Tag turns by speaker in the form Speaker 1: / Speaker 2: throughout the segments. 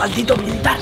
Speaker 1: maldito militar.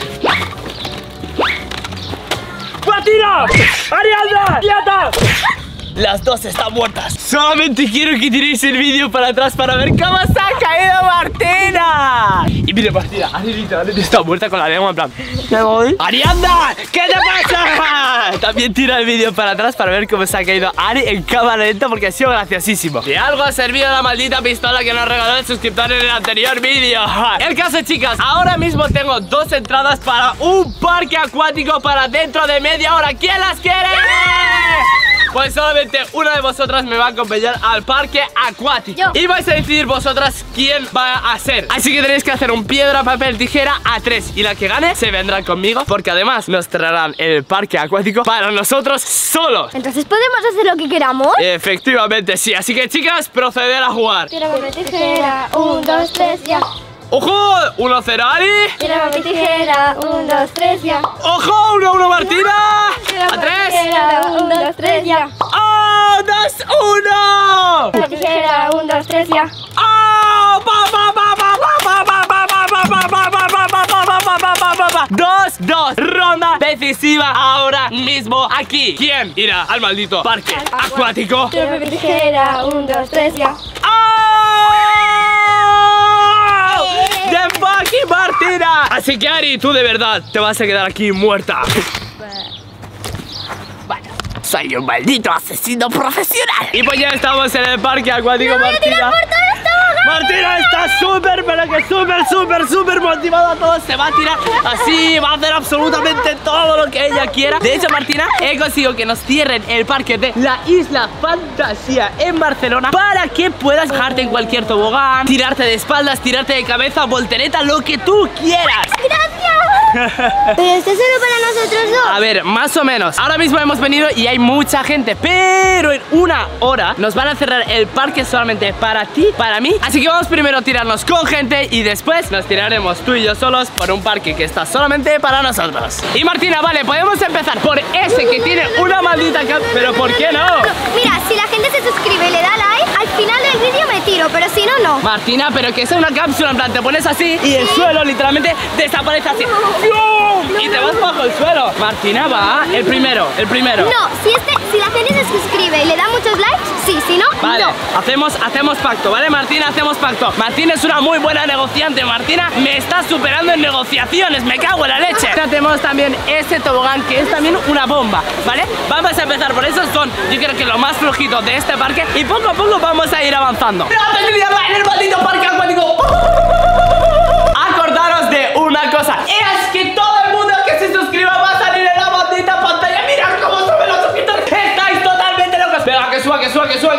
Speaker 1: ¡Martina! ¡Ariadna! ¡Quieta! Las dos están muertas. Solamente quiero que tiréis el vídeo para atrás para ver cómo se ha caído Martina. Y mire, Martina, Ari literalmente está muerta con la lengua en plan. ¿Me voy? ¡Ariadna! ¿Qué te pasa? También tira el vídeo para atrás para ver cómo se ha caído Ari en cámara lenta porque ha sido graciosísimo. De algo ha servido la maldita pistola que nos regaló el suscriptor en el anterior vídeo. El caso, chicas, ahora mismo tengo 2 entradas para un parque acuático para dentro de media hora. ¿Quién las quiere? Pues solamente una de vosotras me va a acompañar al parque acuático. Yo. Y vais a decidir vosotras quién va a ser. Así que tenéis que hacer un piedra, papel, tijera a 3. Y la que gane se vendrá conmigo, porque además nos traerán el parque acuático para nosotros solos.
Speaker 2: Entonces podemos hacer lo que queramos.
Speaker 1: Efectivamente, sí. Así que, chicas, proceder a jugar.
Speaker 2: Piedra, papel, tijera. 1, 2, 3, ya.
Speaker 1: ¡Ojo! 1-0 Ari.
Speaker 2: Piedra, papel, tijera. 1, 2, 3, ya.
Speaker 1: ¡Ojo! 1-1 Martina. A 3.
Speaker 2: 1, 2, 3, ya.
Speaker 1: ¡Oh! 2-1.
Speaker 2: Papel, tijera. 1, 2, 3, ya.
Speaker 1: ¡Oh! 2-2. Ronda decisiva ahora mismo aquí. ¿Quién irá al maldito parque acuático?
Speaker 2: Piedra, papel, tijera. 1, 2, 3, ya.
Speaker 1: ¡De fucking Martina! Así que Ari, tú de verdad te vas a quedar aquí muerta. Bueno, soy un maldito asesino profesional. Y pues ya estamos en el parque acuático, Martina. Martina está súper, pero que súper motivada. Todo se va a tirar así, va a hacer absolutamente todo lo que ella quiera. De hecho, Martina, he conseguido que nos cierren el parque de la Isla Fantasía en Barcelona para que puedas bajarte en cualquier tobogán, tirarte de espaldas, tirarte de cabeza, voltereta, lo que tú quieras.
Speaker 2: ¡Gracias! Pero esto es solo para nosotros dos.
Speaker 1: A ver, más o menos. Ahora mismo hemos venido y hay mucha gente, pero en 1 hora nos van a cerrar el parque solamente para ti, para mí. Así que vamos primero a tirarnos con gente y después nos tiraremos tú y yo solos por un parque que está solamente para nosotros. Y Martina, vale, podemos empezar por ese que tiene una maldita pero ¿por qué no?
Speaker 2: Mira, si la gente se suscribe y le da like, al final del vídeo me tiro, pero si no, no.
Speaker 1: Martina, pero que es una cápsula, en plan, te pones así y el suelo literalmente desaparece así. Y te vas bajo el suelo. Martina, va, el primero.
Speaker 2: No, si la gente se suscribe y le da muchos likes, sí, si no,
Speaker 1: vale,
Speaker 2: no.
Speaker 1: hacemos pacto, ¿vale, Martina? Hacemos pacto. Martina es una muy buena negociante. Martina me está superando en negociaciones. Me cago en la leche. Tenemos también este tobogán que es también una bomba, ¿vale? Vamos a empezar por esos. Son, yo creo que lo más flojito de este parque. Y poco a poco vamos a ir avanzando. ¡En el maldito parque acuático! Acordaros de una cosa. Es que todo el mundo que se suscriba va a salir en la maldita pantalla. Mirad cómo suben los suscriptores. Estáis totalmente locos. Venga, que suba, que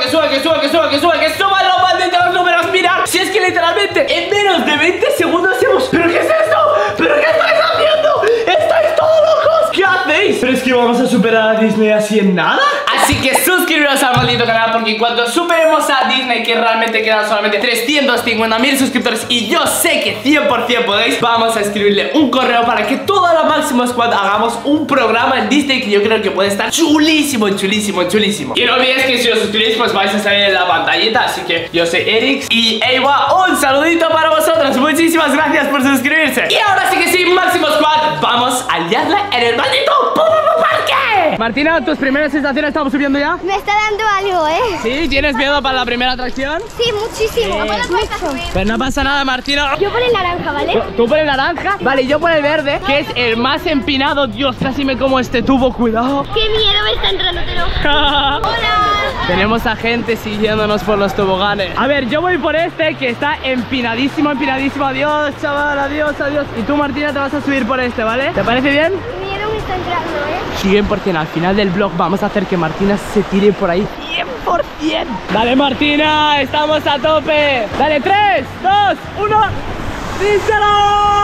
Speaker 1: suban los malditos números. Mirad, si es que literalmente en menos de 20 segundos hemos... ¿Pero qué es esto? ¿Pero qué estáis haciendo? ¿Estáis todos locos? ¿Qué hacéis? ¿Pero es que vamos a superar a Disney así en nada? Así que suscribiros al maldito canal, porque cuando superemos a Disney, que realmente quedan solamente 350.000 suscriptores, y yo sé que 100% podéis, vamos a escribirle un correo para que toda la Máximo Squad hagamos un programa en Disney que yo creo que puede estar chulísimo. Y no olvidéis que si os suscribís pues vais a salir en la pantallita. Así que yo soy Eric y Ewa, un saludito para vosotros. Muchísimas gracias por suscribirse. Y ahora sí que sí, Máximo Squad, vamos a liarla en el maldito parque. Martina, tus primeras sensaciones, estamos subiendo ya.
Speaker 2: Me está dando algo, ¿eh?
Speaker 1: ¿Sí? ¿Tienes miedo para la primera atracción?
Speaker 2: Sí, muchísimo.
Speaker 1: Pues no pasa nada, Martina.
Speaker 2: Yo por el naranja, ¿vale?
Speaker 1: ¿Tú por el naranja? Vale, yo por el verde, que es el más empinado. Dios, casi me como este tubo, cuidado.
Speaker 2: Qué miedo me está entrando, te lo juro. Hola.
Speaker 1: Tenemos a gente siguiéndonos por los toboganes. A ver, yo voy por este que está empinadísimo. Adiós, chaval, adiós. Y tú, Martina, te vas a subir por este, ¿vale? ¿Te parece bien?
Speaker 2: Miedo me está entrando,
Speaker 1: 100%, al final del vlog vamos a hacer que Martina se tire por ahí 100%. Dale, Martina, estamos a tope. Dale, 3, 2, 1. ¡Díselo!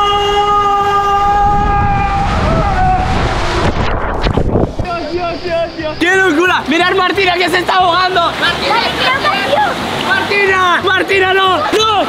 Speaker 1: Dios. ¡Qué locura! ¡Mirad, Martina, que se está ahogando! ¡Martina, no!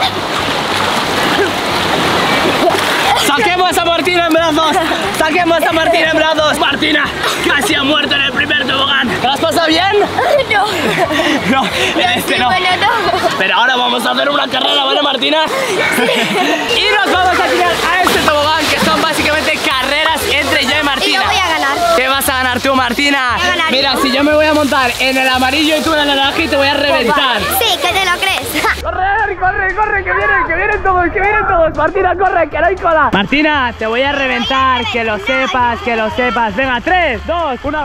Speaker 1: ¡Saquemos a Martina en brazos! ¡Martina! Casi ha muerto en el primer tobogán. ¿Te lo has pasado bien? No, en este no.
Speaker 2: Bueno, no.
Speaker 1: Pero ahora vamos a hacer una carrera, ¿vale, Martina? Y nos vamos a tirar a este tobogán que está son básicamente carreras entre yo y Martina.
Speaker 2: Y yo voy a ganar.
Speaker 1: ¿Qué vas a ganar tú, Martina?
Speaker 2: Voy a ganar.
Speaker 1: Mira, si yo me voy a montar en el amarillo y tú en el naranja y te voy a reventar.
Speaker 2: Sí, que te lo crees.
Speaker 1: Corre, corre, corre, que vienen todos, que vienen todos. Martina, corre, que no hay cola. Martina, te voy a reventar, que lo sepas, que lo sepas. Venga, 3, 2, 1.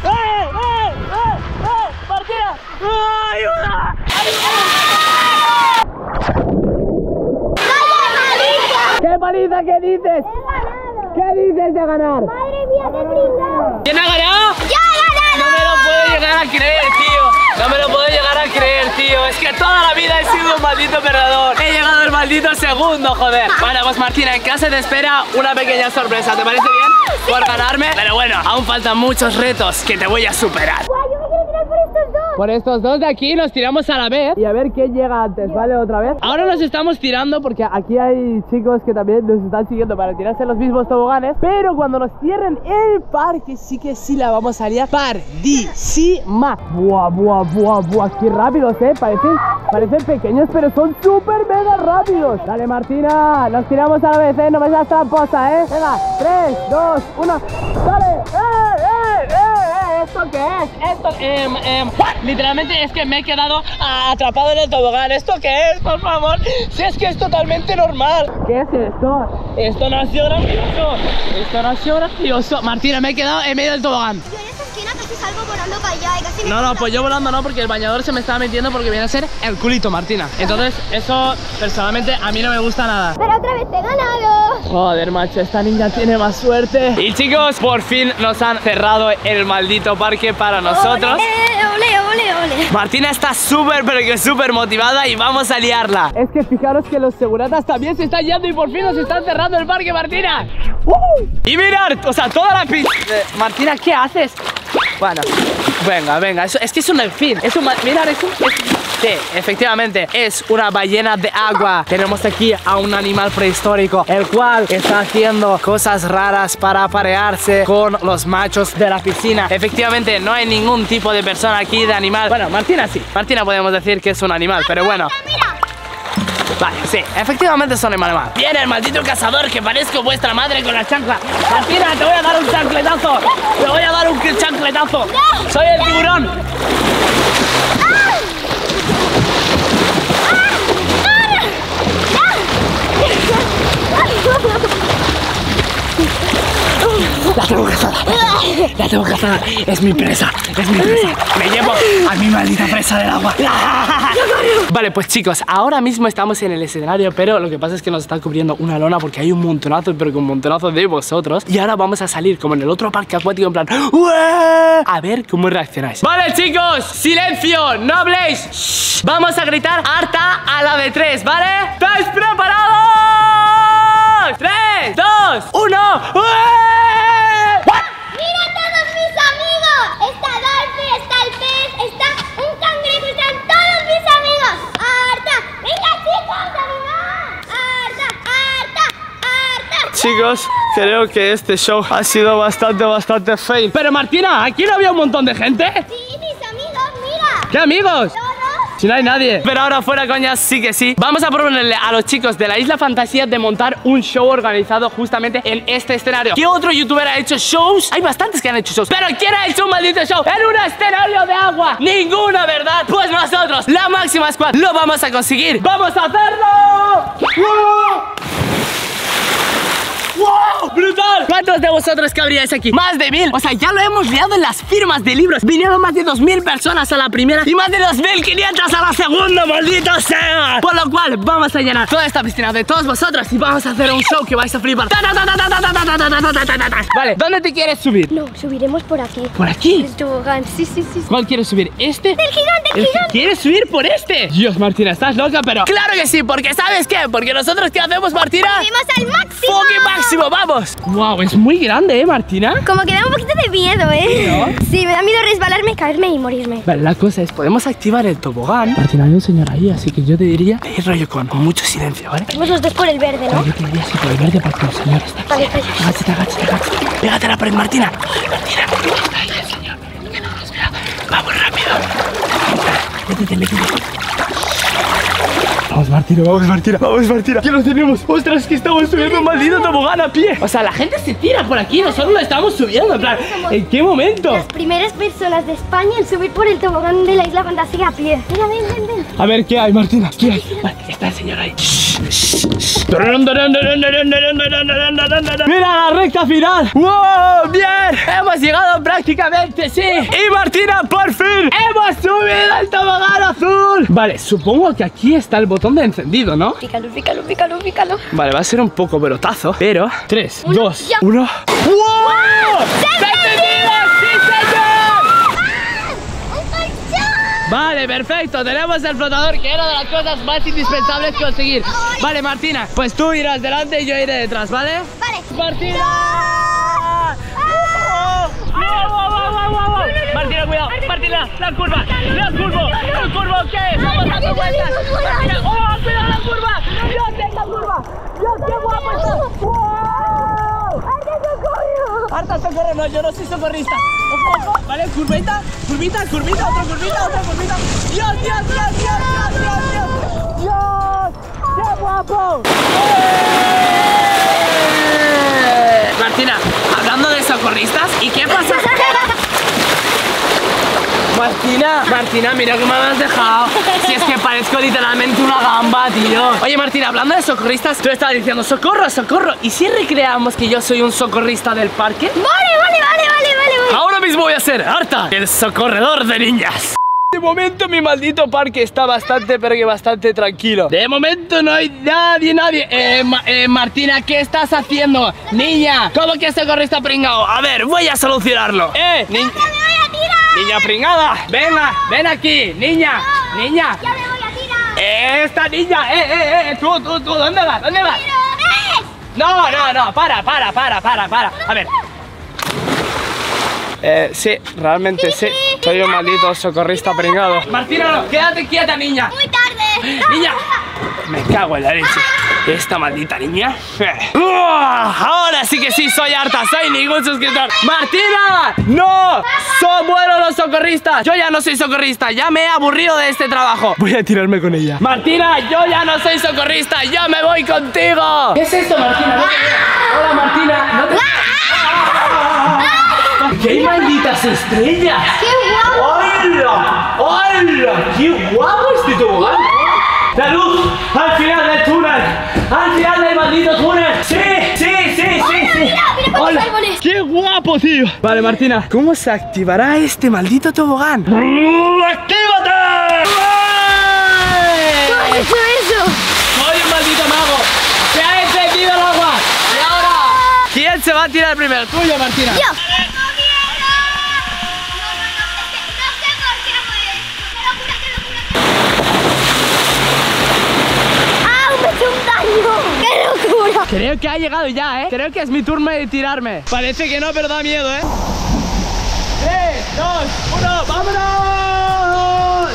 Speaker 1: Martina, ayuda. ¿Qué paliza? ¿Qué dices? ¿Qué dices de ganar?
Speaker 2: Madre mía, qué triste.
Speaker 1: ¿Quién ha ganado?
Speaker 2: ¡Yo he ganado!
Speaker 1: No me lo puedo llegar a creer, tío. No me lo puedo llegar a creer, tío. Es que toda la vida he sido un maldito perdedor. He llegado al maldito segundo, joder. Bueno, pues Martina, en casa te espera una pequeña sorpresa. ¿Te parece bien? Por ganarme. Pero bueno, aún faltan muchos retos que te voy a superar.
Speaker 2: Guau, yo me quiero tirar por estos dos.
Speaker 1: Por estos dos de aquí nos tiramos a la vez y a ver quién llega antes, ¿vale? Otra vez. Ahora nos estamos tirando porque aquí hay chicos que también nos están siguiendo para tirarse los mismos toboganes. Pero cuando nos cierren el parque, sí la vamos a liar pardísima. Buah, buah, buah, buah. Qué rápidos, parecen pequeños, pero son súper mega rápidos. Dale, Martina, nos tiramos a la vez, no me seas tramposa, Venga, 3, 2, 1. Dale. ¿Esto qué es? Esto, literalmente es que me he quedado atrapado en el tobogán. ¿Esto qué es? Por favor, si es que es totalmente normal. ¿Qué es esto? Esto no ha sido gracioso. Esto no ha sido gracioso. Martina, me he quedado en medio del tobogán.
Speaker 2: Yo en esta esquina casi salgo volando para allá y casi me...
Speaker 1: No, pues yo volando no, porque el bañador se me estaba metiendo porque viene a ser el culito, Martina. Entonces, eso personalmente a mí no me gusta nada.
Speaker 2: Pero otra vez te he ganado.
Speaker 1: Joder, macho, esta niña tiene más suerte. Y chicos, por fin nos han cerrado el maldito parque para nosotros.
Speaker 2: Ole.
Speaker 1: Martina está súper, pero que súper motivada y vamos a liarla. Es que fijaros que los seguratas también se están yendo y por fin nos están cerrando el parque, Martina. Y mirad, o sea, toda la pista. Martina, ¿qué haces? Bueno, venga, es que es un delfín. Mirad, sí, efectivamente, es una ballena de agua. Tenemos aquí a un animal prehistórico, el cual está haciendo cosas raras para aparearse con los machos de la piscina. Efectivamente, no hay ningún tipo de persona aquí de animal. Bueno, Martina sí. Martina podemos decir que es un animal, pero bueno.
Speaker 2: Mira.
Speaker 1: Vale, sí, efectivamente son animales. Viene el maldito cazador que parezco vuestra madre con la chancla. Martina, te voy a dar un chancletazo. Te voy a dar un chancletazo.
Speaker 2: No.
Speaker 1: Soy el tiburón. La tengo cazada, es mi presa, me llevo a mi maldita presa del agua. Vale, pues chicos, ahora mismo estamos en el escenario, pero lo que pasa es que nos está cubriendo una lona porque hay un montonazo, pero con un montonazo de vosotros. Y ahora vamos a salir como en el otro parque acuático en plan ¡ué! A ver cómo reaccionáis. Vale, chicos, silencio, no habléis. Shh. Vamos a gritar harta a la de 3, ¿vale? ¿Estáis preparados? 3, 2, 1.
Speaker 2: ¡Mira todos mis amigos! Está Dolphy, está el pez, está un cangrejo, están todos mis amigos. ¡Harta! ¡Venga, chicos, animar! ¡Harta!
Speaker 1: Chicos, creo que este show ha sido bastante fail. Pero Martina, ¿aquí no había un montón de gente?
Speaker 2: Sí, mis amigos, mira.
Speaker 1: ¿Qué amigos?
Speaker 2: Todos.
Speaker 1: Si no hay nadie. Pero ahora fuera coñas, sí que sí. Vamos a proponerle a los chicos de la Isla Fantasía de montar un show organizado justamente en este escenario. ¿Qué otro youtuber ha hecho shows? Hay bastantes que han hecho shows, pero ¿quién ha hecho un maldito show en un escenario de agua? Ninguna, ¿verdad? Pues nosotros, la Máxima Squad, lo vamos a conseguir. ¡Vamos a hacerlo! ¡Wow! ¡Brutal! ¿Cuántos de vosotros cabríais aquí? Más de 1000. O sea, ya lo hemos liado en las firmas de libros. Vinieron más de 2000 personas a la primera y más de 2500 a la segunda, maldita sea. Por lo cual, vamos a llenar toda esta piscina de todos vosotros y vamos a hacer un show que vais a flipar. Vale, ¿dónde te quieres subir?
Speaker 2: No, subiremos por aquí.
Speaker 1: ¿Por aquí?
Speaker 2: El tobogán, sí.
Speaker 1: ¿Cuál quieres subir? ¿Este?
Speaker 2: ¡El gigante, el gigante!
Speaker 1: ¿Quieres subir por este? Dios, Martina, estás loca, pero... ¡Claro que sí! Porque ¿sabes qué? Porque nosotros, ¿qué hacemos, Martina?
Speaker 2: ¡Subimos al máximo!
Speaker 1: ¡Fucking máximo! ¡Vamos! ¡Wow! Es muy grande, Martina.
Speaker 2: Como que da un poquito de miedo,
Speaker 1: ¿No?
Speaker 2: Sí, me da miedo resbalarme, caerme y morirme.
Speaker 1: Vale, la cosa es, podemos activar el tobogán. Martina, hay un señor ahí, así que yo te diría ir rollo con mucho silencio, ¿vale?
Speaker 2: Vamos los dos por el verde, ¿no?
Speaker 1: Yo te diría así por el verde porque el señor está aquí.
Speaker 2: Vale.
Speaker 1: Agáchate. Pégate a la pared, Martina. Martina, está ahí el señor. Que no nos vea. Vamos rápido. Métete. Vamos, Martina, vamos, Martina, vamos, Martina. ¿Qué lo tenemos? Ostras, que estamos subiendo un maldito tobogán a pie. O sea, la gente se tira por aquí, nosotros lo estamos subiendo. En plan, ¿en qué momento?
Speaker 2: Las primeras personas de España en subir por el tobogán de la Isla Fantasía a pie. Mira, ven.
Speaker 1: A ver, ¿qué hay, Martina? ¿Qué hay? Vale, está el señor ahí. ¡Mira la recta final! ¡Wow! ¡Bien! ¡Hemos llegado prácticamente, sí! ¡Y Martina, por fin! ¡Hemos subido el tobogán azul! Vale, supongo que aquí está el botón de encendido, ¿no?
Speaker 2: Pícalo.
Speaker 1: Vale, va a ser un poco pelotazo, pero... 3,
Speaker 2: Uno,
Speaker 1: 2,
Speaker 2: ya.
Speaker 1: 1... ¡Wow! ¡Se ha encendido! ¡Sí, señor!
Speaker 2: ¡Un colchón!
Speaker 1: Vale, perfecto, tenemos el flotador, que era de las cosas más indispensables que conseguir. Vale, Martina, pues tú irás delante y yo iré detrás, ¿vale?
Speaker 2: Vale.
Speaker 1: ¡Martina! Martina, cuidado, Martina, la curva, ¿qué? Vamos dando vueltas. Martina, ¡oh, cuidado la curva! ¡Dios, esta curva! ¡Dios, qué guapo está! ¡Wow! ¡Harta socorro! No, yo no soy socorrista. Ojo, vale, curvita, otra curvita. ¡Dios! ¡Qué guapo! Martina, hablando de socorristas, ¿y qué pasa? Martina, mira que me has dejado. Si es que parezco literalmente una gamba, tío. Oye, Martina, hablando de socorristas, tú estabas diciendo socorro. ¿Y si recreamos que yo soy un socorrista del parque?
Speaker 2: Vale.
Speaker 1: Ahora mismo voy a ser Arta, el socorredor de niñas. De momento mi maldito parque está bastante tranquilo. De momento no hay nadie. Martina, ¿qué estás haciendo? Niña, ¿cómo que socorrista pringado? A ver, voy a solucionarlo. Niña pringada, ven aquí, niña.
Speaker 2: Ya me voy a tirar.
Speaker 1: Esta niña, tú, ¿dónde vas? No, para. A ver. Sí, realmente sí. Soy un maldito socorrista pringado. Martina, no, quédate quieta, niña.
Speaker 2: Muy tarde.
Speaker 1: Niña, me cago en la leche. Esta maldita niña. Ahora sí que sí, soy harta, soy ningún suscriptor. ¡Martina! ¡No! ¡Son buenos los socorristas! Yo ya no soy socorrista, ya me he aburrido de este trabajo. Voy a tirarme con ella. Martina, yo ya no soy socorrista, yo me voy contigo. ¿Qué es esto, Martina? Hola, Martina. ¿No te... ¡Qué hay malditas estrellas!
Speaker 2: ¡Qué guapo!
Speaker 1: ¡Hola! ¡Qué guapo este tobogán! ¡La luz! ¡Al final del túnel! ¡Al final del maldito túnel! ¡Sí!
Speaker 2: Mira cuántos árboles.
Speaker 1: ¡Qué guapo, tío! Vale, Martina, ¿cómo se activará este maldito tobogán? ¡Actívate!
Speaker 2: ¿Cómo has hecho eso?
Speaker 1: ¡Soy un maldito mago! ¡Se ha encendido el agua! ¡Y ahora! ¿Quién se va a tirar primero? ¿Tuyo, Martina?
Speaker 2: Yo. ¡Qué locura!
Speaker 1: Creo que ha llegado ya, Creo que es mi turno de tirarme. Parece que no, pero da miedo, 3, 2, 1, ¡vámonos!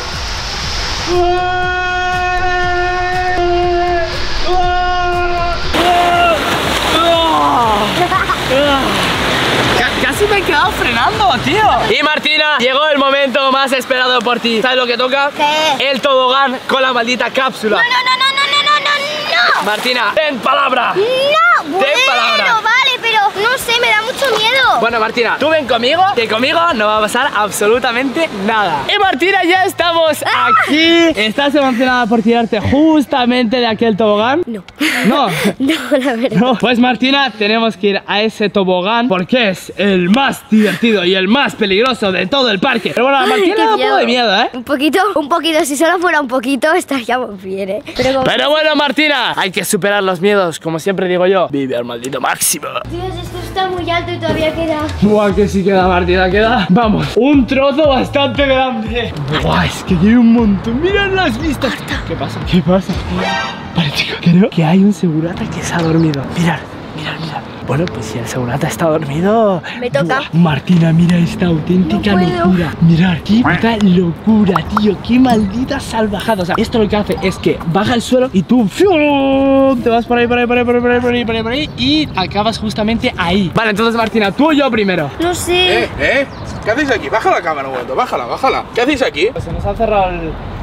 Speaker 1: Casi me he quedado frenando, tío. Y Martina, llegó el momento más esperado por ti. ¿Sabes lo que toca?
Speaker 2: ¿Qué?
Speaker 1: El tobogán con la maldita cápsula.
Speaker 2: No.
Speaker 1: Martina, ten palabra.
Speaker 2: No,
Speaker 1: Ten palabra.
Speaker 2: vale, pero no sé, me da mucho miedo.
Speaker 1: Bueno, Martina, tú ven conmigo, que conmigo no va a pasar absolutamente nada. Y Martina, ya estamos aquí. ¿Estás emocionada por tirarte justamente de aquel tobogán?
Speaker 2: No.
Speaker 1: No.
Speaker 2: No, la verdad.
Speaker 1: No. Pues Martina, tenemos que ir a ese tobogán porque es el más divertido y el más peligroso de todo el parque. Pero bueno, a Martina le da un poco de miedo,
Speaker 2: Un poquito, si solo fuera un poquito estaríamos bien,
Speaker 1: Pero bueno, Martina, hay que superar los miedos, como siempre digo yo. Vive al maldito máximo.
Speaker 2: Dios, esto está muy alto y todavía queda.
Speaker 1: Buah, que sí queda, Martina, queda. Vamos, un trozo bastante grande. Buah, es que hay un montón. Mirad las vistas. ¿Qué pasa? Vale, chicos, creo que hay un segurata que se ha dormido. Mirad. Bueno, pues si el segurata está dormido...
Speaker 2: Me toca.
Speaker 1: Buah, Martina, mira esta auténtica
Speaker 2: No puedo.
Speaker 1: locura. Mirad, qué puta locura, tío. Qué maldita salvajada. O sea, esto lo que hace es que baja el suelo y tú te vas por ahí y acabas justamente ahí. Vale, entonces Martina, tú o yo primero.
Speaker 2: No sé.
Speaker 3: ¿Qué hacéis aquí? Baja la cámara un momento, bájala. ¿Qué hacéis aquí?
Speaker 1: Pues se nos ha cerrado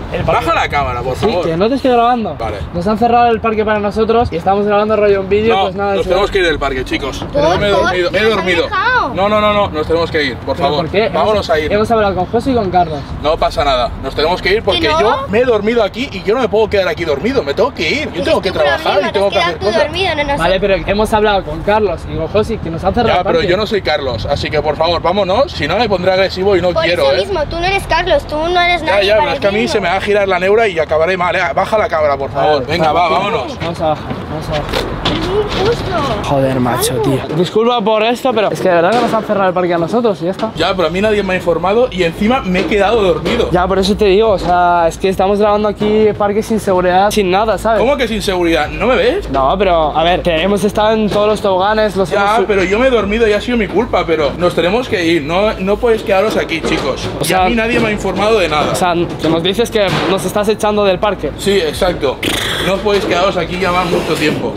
Speaker 1: el parque.
Speaker 3: Baja la cámara, por
Speaker 1: Sí,
Speaker 3: favor.
Speaker 1: que no te estoy grabando.
Speaker 3: Vale.
Speaker 1: Nos han cerrado el parque para nosotros y estamos grabando rollo un vídeo,
Speaker 3: No,
Speaker 1: pues nada.
Speaker 3: nos tenemos que ir del parque, chicos.
Speaker 2: ¿Por?
Speaker 3: Me he dormido, me he
Speaker 2: ¿Nos han
Speaker 3: dormido.
Speaker 2: dejado?
Speaker 3: No, nos tenemos que ir, por
Speaker 1: ¿Pero
Speaker 3: favor.
Speaker 1: por qué?
Speaker 3: Vámonos a ir.
Speaker 1: Hemos hablado con José y con Carlos.
Speaker 3: No pasa nada, nos tenemos que ir porque
Speaker 2: ¿Que no?
Speaker 3: yo me he dormido aquí y yo no me puedo quedar aquí dormido. Me tengo que ir, yo tengo que trabajar y tengo que hacer cosas.
Speaker 2: dormido, no nos...
Speaker 1: Vale, pero hemos hablado con Carlos y con José que nos han cerrado
Speaker 3: Ya,
Speaker 1: el parque.
Speaker 3: pero yo no soy Carlos, así que por favor, vámonos. Si no, me pondré agresivo y no
Speaker 2: Por
Speaker 3: quiero,
Speaker 2: eso mismo, tú no eres Carlos, tú no eres nadie.
Speaker 3: Ya,
Speaker 2: para
Speaker 3: pero es que a mí
Speaker 2: decirlo.
Speaker 3: se me va a girar la neura y acabaré mal. Baja la cámara, por favor. Venga, vámonos.
Speaker 1: Vamos a bajar, vamos a bajar.
Speaker 2: Es muy injusto.
Speaker 1: Joder, macho, tío. Disculpa por esto, pero es que de verdad que nos han cerrado el parque a nosotros y ya está.
Speaker 3: Ya, pero a mí nadie me ha informado y encima me he quedado dormido.
Speaker 1: Ya, por eso te digo, o sea, es que estamos grabando aquí parque sin seguridad, sin nada, ¿sabes?
Speaker 3: ¿Cómo que sin seguridad? ¿No me ves?
Speaker 1: No, pero a ver, que hemos estado en todos los toboganes, los
Speaker 3: Ya,
Speaker 1: hemos...
Speaker 3: pero yo me he dormido y ha sido mi culpa, pero nos tenemos que ir. No podéis quedaros aquí, chicos.
Speaker 1: O
Speaker 3: Y
Speaker 1: sea-
Speaker 3: a mí nadie me ha informado de nada.
Speaker 1: O sea, que nos dices que nos estás echando del parque.
Speaker 3: Sí, exacto. No podéis quedaros aquí ya más mucho tiempo.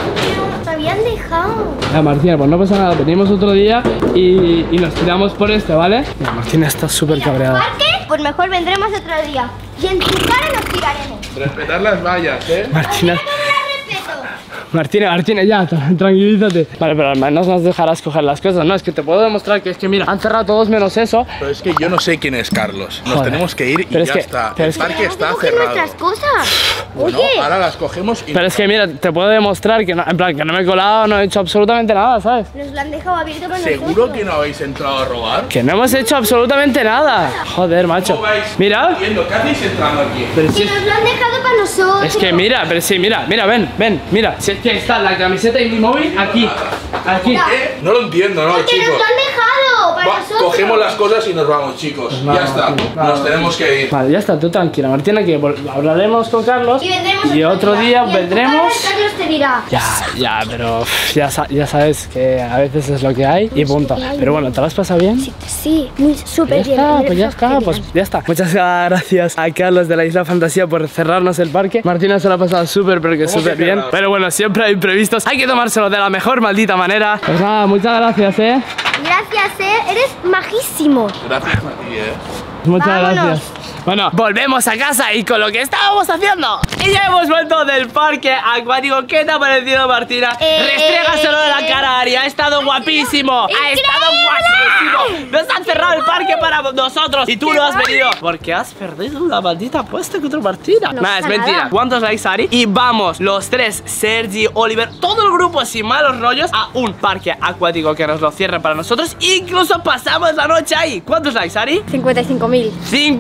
Speaker 2: Nos habían dejado.
Speaker 1: Ya, Martina, pues no pasa nada, venimos otro día y nos tiramos por este, ¿vale? Mira, Martina está súper cabreada.
Speaker 2: ¿Parque? Pues mejor vendremos otro día. Y en tu cara nos tiraremos.
Speaker 3: Respetar las vallas, ¿eh?
Speaker 1: Martina,
Speaker 2: No me la respeto.
Speaker 1: Martina, ya, tranquilízate. Vale, pero al menos nos dejarás coger las cosas, ¿no? Es que te puedo demostrar que es que, mira, han cerrado todos menos eso.
Speaker 3: Pero es que yo no sé quién es Carlos. Nos
Speaker 1: Joder.
Speaker 3: tenemos que ir y
Speaker 1: Pero es
Speaker 3: ya
Speaker 1: que-
Speaker 3: está.
Speaker 1: pero
Speaker 3: El
Speaker 1: es que-
Speaker 3: parque
Speaker 2: Tenemos que
Speaker 3: está
Speaker 2: coger
Speaker 3: cerrado.
Speaker 2: nuestras cosas.
Speaker 3: Bueno,
Speaker 2: Oye,
Speaker 3: ahora las cogemos y...
Speaker 1: Pero es que, mira, te puedo demostrar que no, en plan, que no me he colado, no he hecho absolutamente nada, ¿sabes?
Speaker 2: nos lo han dejado abierto para
Speaker 3: ¿Seguro
Speaker 2: nosotros.
Speaker 3: que no habéis entrado a robar?
Speaker 1: Que no hemos hecho absolutamente nada. Joder, macho.
Speaker 3: ¿Cómo vais?
Speaker 1: Mira.
Speaker 3: Entiendo, ¿qué hacéis entrando aquí?
Speaker 1: Pero
Speaker 2: Si
Speaker 1: si
Speaker 2: nos lo han dejado para nosotros.
Speaker 1: es que mira, pero sí, mira, ven, mira. Si es que está la camiseta y mi móvil aquí. Aquí.
Speaker 3: ¿Qué? No lo entiendo, ¿no,
Speaker 2: Porque nos
Speaker 3: chicos?
Speaker 2: lo han dejado para
Speaker 3: Va,
Speaker 2: nosotros.
Speaker 3: cogemos las cosas y nos vamos, chicos.
Speaker 1: No,
Speaker 3: ya está.
Speaker 1: no.
Speaker 3: Nos tenemos que ir.
Speaker 1: Vale, ya está, tú tranquila, Martina, que hablaremos con Carlos.
Speaker 2: Y vendremos
Speaker 1: y otro día
Speaker 2: Y en tu
Speaker 1: vendremos.
Speaker 2: cara Carlos te dirá.
Speaker 1: Ya, pero ya sabes que a veces es lo que hay y punto.
Speaker 2: que hay.
Speaker 1: Pero bueno, ¿te lo has pasado bien?
Speaker 2: Sí, muy súper
Speaker 1: Ya está, pues ya está. Muchas gracias a Carlos de la Isla Fantasía por cerrarnos el parque. Martina se lo ha pasado súper, pero que
Speaker 3: ¿Cómo
Speaker 1: súper
Speaker 3: que
Speaker 1: bien.
Speaker 3: cerrado?
Speaker 1: Pero bueno, siempre hay imprevistos. Hay que tomárselo de la mejor maldita manera. Pues nada, muchas gracias,
Speaker 2: Gracias, eres majísimo.
Speaker 3: Gracias a ti,
Speaker 1: Muchas
Speaker 2: Vámonos.
Speaker 1: gracias. Bueno, volvemos a casa y con lo que estábamos haciendo. Y ya hemos vuelto del parque acuático. ¿Qué te ha parecido, Martina? Restrégaselo de la cara a Ari. Ha estado guapísimo. Ha estado guapísimo. Nos han cerrado el parque para nosotros y tú no has venido porque has perdido la maldita apuesta contra Martina.
Speaker 2: No
Speaker 1: Nada, es
Speaker 2: pasa
Speaker 1: mentira.
Speaker 2: nada.
Speaker 1: ¿Cuántos likes, Ari? Y vamos, los tres, Sergi, Oliver, todo el grupo sin malos rollos a un parque acuático que nos lo cierren para nosotros. Incluso pasamos la noche ahí. ¿Cuántos likes, Ari?
Speaker 2: 55.000.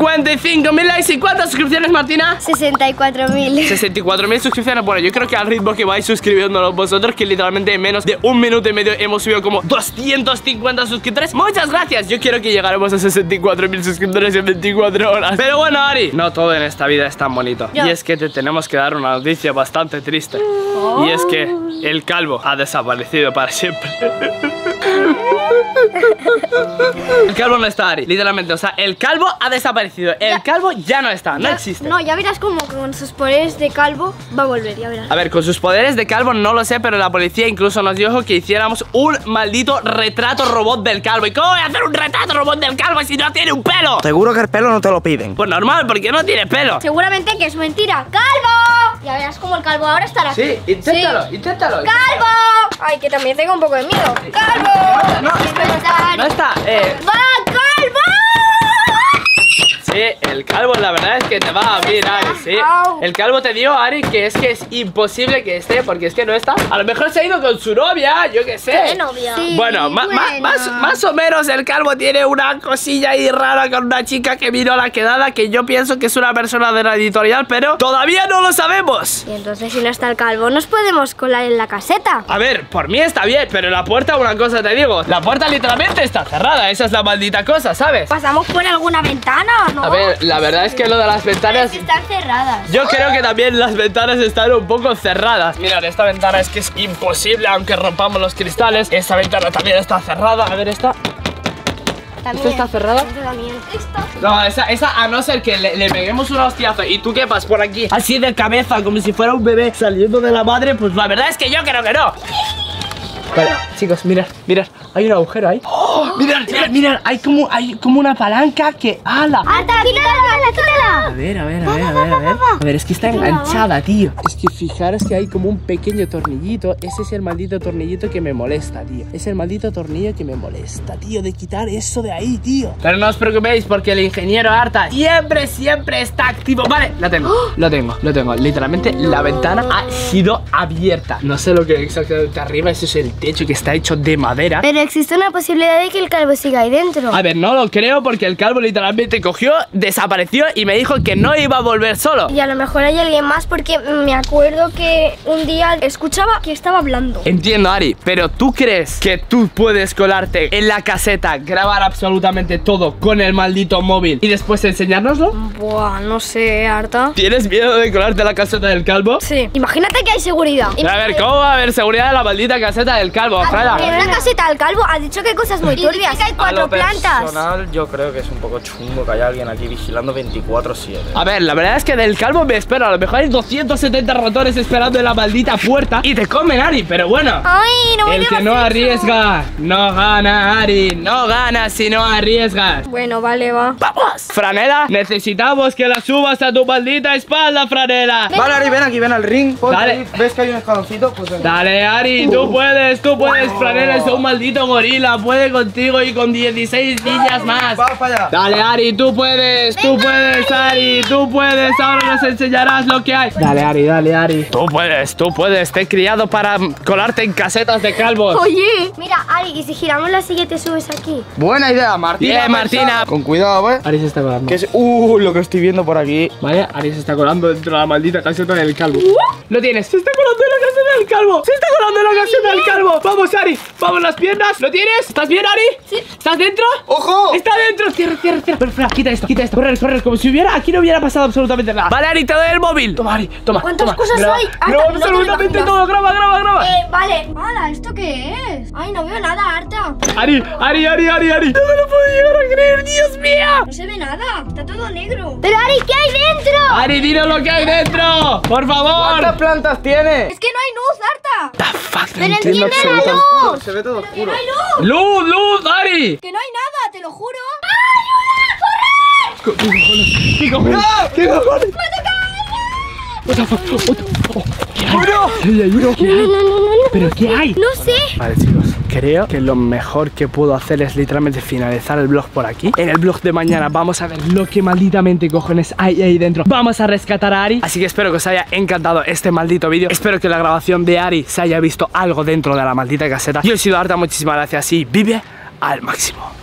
Speaker 1: 55.000 likes. ¿Y cuántas suscripciones, Martina?
Speaker 2: 64.000.
Speaker 1: 64.000 suscripciones. Bueno, yo creo que al ritmo que vais suscribiéndonos vosotros, que literalmente en menos de 1 minuto y medio hemos subido como 250 suscriptores. Muchas gracias. Yo quiero que llegaremos a 64.000 suscriptores en 24 horas. Pero bueno, Ari, no todo en esta vida es tan bonito.
Speaker 2: Ya.
Speaker 1: Y es que te tenemos que dar una noticia bastante triste. Y es que el calvo ha desaparecido para siempre. El calvo no está, Ari, literalmente. O sea, el calvo ha desaparecido. El calvo ya no está, no existe.
Speaker 2: No, ya verás como con sus poderes de calvo va a volver, ya verás.
Speaker 1: A ver, con sus poderes de calvo no lo sé, pero la policía incluso nos dijo que hiciéramos un maldito retrato robot del calvo. ¿Y cómo voy a hacer un retrato robot del calvo si no tiene un pelo?
Speaker 4: Seguro que el pelo no te lo piden.
Speaker 1: Pues normal, porque no tiene pelo.
Speaker 2: Seguramente que es mentira. ¡Calvo! Ya verás como el calvo ahora estará aquí.
Speaker 1: Sí, inténtalo, inténtalo.
Speaker 2: ¡Calvo! Ay, que también tengo un poco de miedo. ¡Calvo!
Speaker 1: No, no está,
Speaker 2: ¡Va, calvo!
Speaker 1: Sí, el calvo la verdad es que te va a abrir, Ari, sí.
Speaker 2: Au.
Speaker 1: El calvo te dio, Ari, que es imposible que esté, porque es que no está. A lo mejor se ha ido con su novia, yo qué sé.
Speaker 2: ¿Qué novia? Sí,
Speaker 1: Bueno, más o menos el calvo tiene una cosilla ahí rara con una chica que vino a la quedada, que yo pienso que es una persona de la editorial, pero todavía no lo sabemos.
Speaker 2: Y entonces si no está el calvo, nos podemos colar en la caseta.
Speaker 1: A ver, por mí está bien, pero la puerta, una cosa te digo, la puerta literalmente está cerrada, esa es la maldita cosa, ¿sabes?
Speaker 2: ¿Pasamos por alguna ventana o no?
Speaker 1: A ver, la verdad es que lo de las ventanas...
Speaker 2: Están cerradas.
Speaker 1: Yo creo que también las ventanas están un poco cerradas. Mirad, esta ventana es que es imposible, aunque rompamos los cristales. Esta ventana también está cerrada. A ver, esta... ¿Esta está cerrada? No, esa a no ser que le peguemos un hostiazo y tú quepas por aquí así de cabeza, como si fuera un bebé saliendo de la madre, pues la verdad es que yo creo que no. Vale, chicos, mirad, hay un agujero ahí. ¡Oh! Mirad, hay como una palanca que... ¡Hala!
Speaker 2: ¡Quítala!
Speaker 1: A ver. A ver, es que está enganchada, tío. Es que fijaros que hay como un pequeño tornillito. Ese es el maldito tornillito que me molesta, tío. Es el maldito tornillo que me molesta, tío, de quitar eso de ahí, tío. Pero no os preocupéis porque el ingeniero Arta siempre está activo. Vale, lo tengo. Literalmente la ventana ha sido abierta. No sé lo que exactamente arriba. Eso es el techo que está hecho de madera.
Speaker 2: Pero existe una posibilidad de que el calvo siga ahí dentro.
Speaker 1: A ver, no lo creo porque el calvo literalmente cogió, desapareció y me dijo que no iba a volver solo.
Speaker 2: Y a lo mejor hay alguien más porque me acuerdo que un día escuchaba que estaba hablando.
Speaker 1: Entiendo, Ari, pero ¿tú crees que tú puedes colarte en la caseta, grabar absolutamente todo con el maldito móvil y después enseñárnoslo?
Speaker 2: Buah, no sé, Arta.
Speaker 1: ¿Tienes miedo de colarte en la caseta del calvo?
Speaker 2: Sí. Imagínate que hay seguridad.
Speaker 1: A ver, ¿cómo va a haber seguridad en la maldita caseta del calvo?
Speaker 2: En la caseta del calvo has dicho que hay cosas muy turbias. Que hay 4 plantas.
Speaker 4: Personal, yo creo que es un poco chungo que haya alguien aquí vigilando 24/7.
Speaker 1: A ver, la verdad es que del calvo me espero. A lo mejor hay 270 ratones esperando en la maldita puerta y te comen, Ari, pero bueno.
Speaker 2: Ay, no me
Speaker 1: El que
Speaker 2: digas
Speaker 1: no
Speaker 2: eso.
Speaker 1: arriesga, no gana, Ari. No ganas si no arriesgas.
Speaker 2: Bueno, vale, va.
Speaker 1: ¡Vamos! Franela, necesitamos que la subas a tu maldita espalda, Franela.
Speaker 4: Vale, Ari, ven aquí, ven al ring. Ponte
Speaker 1: Dale.
Speaker 4: ahí. ¿Ves que hay un escaloncito? Pues venga.
Speaker 1: Dale, Ari, tú puedes. Franela es un maldito gorila. Puede contigo y con 16 niñas más.
Speaker 4: Va para allá.
Speaker 1: Dale, Ari, tú puedes, Ari, tú puedes. Ahora nos enseñarás lo que hay. Dale, Ari. Tú puedes. Te he criado para colarte en casetas de calvos.
Speaker 2: Oye. Mira, Ari, y si giramos la silla te subes aquí.
Speaker 4: Buena idea, Martina.
Speaker 1: Bien, Martina.
Speaker 4: Con cuidado, ¿eh?
Speaker 1: Ari se está colando.
Speaker 4: Que es... lo que estoy viendo por aquí.
Speaker 1: Vale, Ari se está colando dentro de la maldita caseta del calvo. Lo tienes, se está colando en la caseta del calvo. Vamos, Ari, vamos las piernas. ¿Lo tienes? ¿Estás bien, Ari?
Speaker 2: Sí.
Speaker 1: ¿Estás dentro?
Speaker 4: ¡Ojo!
Speaker 1: Está dentro. Cierra. Pero espera, quita esto. Correr, como si aquí no hubiera pasado absolutamente nada. Vale, Ari, te doy el móvil. Toma, Ari, toma.
Speaker 2: ¿Cuántas cosas
Speaker 1: Graba.
Speaker 2: hay? Arta,
Speaker 1: Graba
Speaker 2: no te
Speaker 1: absolutamente
Speaker 2: imaginas.
Speaker 1: todo. Graba.
Speaker 2: Vale. Hala, ¿esto qué es? Ay, no veo nada, Arta.
Speaker 1: Ari. No me lo puedo llegar a creer, Dios mío.
Speaker 2: No se ve nada, está todo negro. Pero Ari, ¿qué hay dentro?
Speaker 1: Ari, dinos lo que hay dentro. Por favor.
Speaker 4: ¿Cuántas plantas tiene?
Speaker 2: Es que no hay luz, Arta.
Speaker 1: The fuck, no
Speaker 2: Pero
Speaker 1: entiendo
Speaker 2: enciende la
Speaker 1: absolutamente.
Speaker 2: luz.
Speaker 4: Se ve todo oscuro.
Speaker 2: ¡No hay luz!
Speaker 1: Luz, Ari.
Speaker 2: Que no hay nada, te lo juro.
Speaker 1: ¿Qué cojones? What the fuck? ¿Qué hay? ¿Pero qué hay?
Speaker 2: No sé.
Speaker 1: Vale, chicos, creo que lo mejor que puedo hacer es literalmente finalizar el vlog por aquí. En el vlog de mañana vamos a ver lo que malditamente cojones hay ahí dentro. Vamos a rescatar a Ari. Así que espero que os haya encantado este maldito vídeo. Espero que la grabación de Ari se haya visto algo dentro de la maldita caseta. Yo he sido Arta, muchísimas gracias y vive al máximo.